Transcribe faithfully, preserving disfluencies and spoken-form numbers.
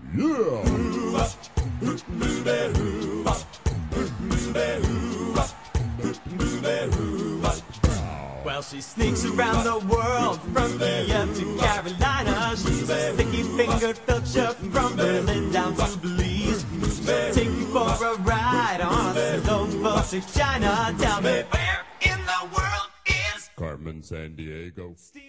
Well, she sneaks around the world from Kiev to Carolina. She's a sticky-fingered filcher from Berlin down to Belize. She'll take you for a ride on a slow boat to China. Tell me, where in the world is Carmen Sandiego?